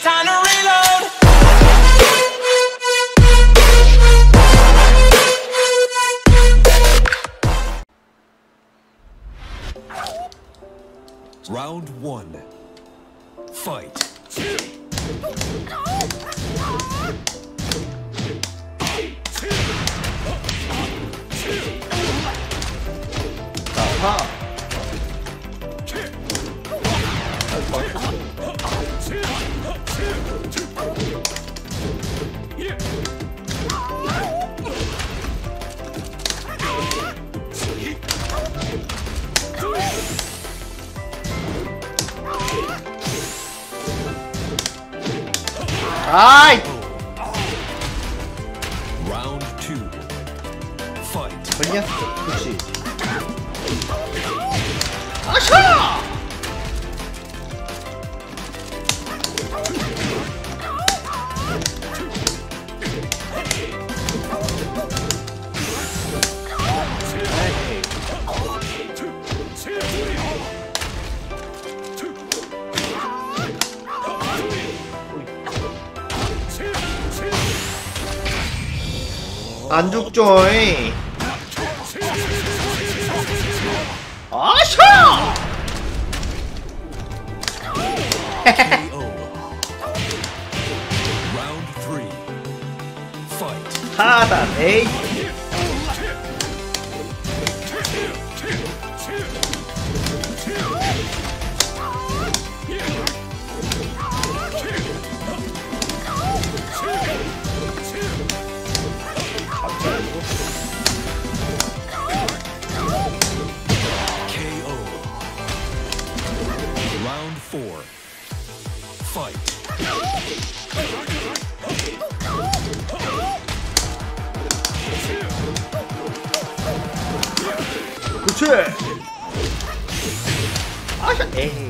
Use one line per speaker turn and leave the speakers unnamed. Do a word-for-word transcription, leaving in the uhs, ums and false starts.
time to reload.
Round one. Fight.
아하. 아이.
Round two. Fight.
걸려? 그렇지. 아샤! 안 죽죠이. 아샤!
K O. Round three. Fight.
하단 에이.
K O. Round four. Fight.
그렇지. 아샤 에이.